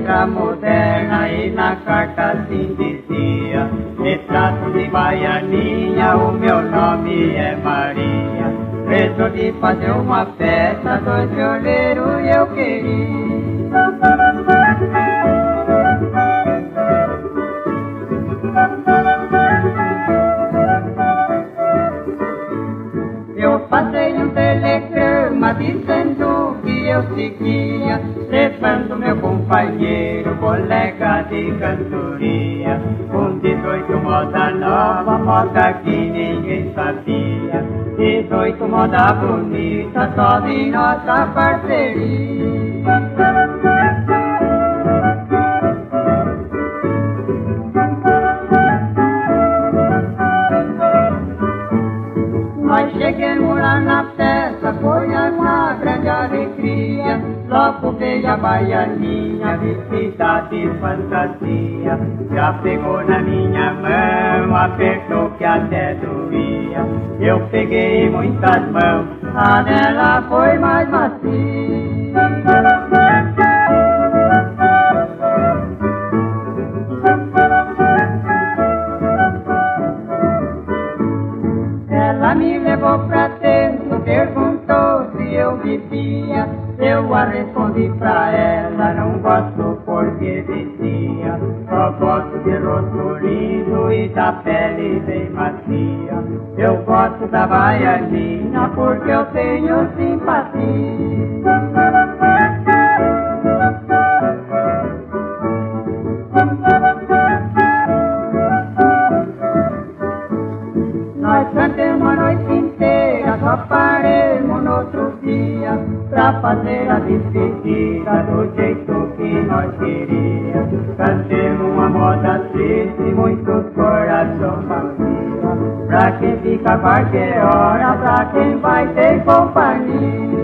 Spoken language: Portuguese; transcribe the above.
letra moderna e na carta assim dizia: retrato de baianinha, o meu nome é Maria. Resolvi fazer uma festa, 2 violeiros e eu queria. Eu passei um telegrama dizendo que eu seguia, levando meu companheiro, colega de cantoria, com 18 moda nova, moda que ninguém sabia, 18 moda bonita, só de nossa parceria. Nós chegamos lá na festa, foi uma grande alegria. Logo veio a baianinha, vestida de fantasia. Já pegou na minha mão, apertou que até doía. Eu peguei muitas mãos, a dela foi mais macia. Ela me levou pra dentro, perguntou se eu vivia. Eu a respondi pra ela, não gosto porque dizia: só gosto de rosto lindo e da pele bem macia. Eu gosto da baianinha porque eu tenho simpatia. Nós cantamos a noite inteira, só paremos no outro dia pra fazer a despedida do jeito que nós queríamos. Cantemos uma moda triste, muitos coração vazia, pra quem fica a qualquer hora, pra quem vai ter companhia.